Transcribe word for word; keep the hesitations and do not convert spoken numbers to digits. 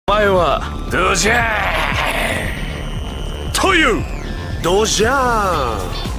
お前はどうじゃというどうじゃー